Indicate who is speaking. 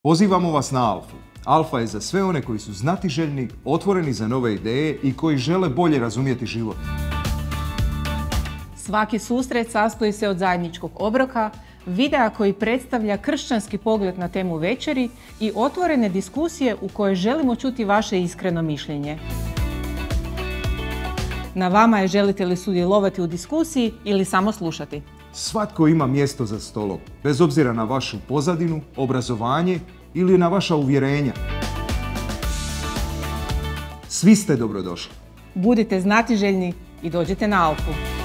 Speaker 1: Pozivamo vas na Alfu. Alfa je za sve one koji su znatiželjni, otvoreni za nove ideje i koji žele bolje razumjeti život.
Speaker 2: Svaki susret sastoji se od zajedničkog obroka, videa koji predstavlja kršćanski pogled na temu večeri i otvorene diskusije u kojoj želimo čuti vaše iskreno mišljenje. Na vama je želite li sudjelovati u diskusiji ili samo slušati.
Speaker 1: Svatko ima mjesto za stolom, bez obzira na vašu pozadinu, obrazovanje ili na vaša uvjerenja. Svi ste dobrodošli.
Speaker 2: Budite znatiželjni i dođite na Alfu.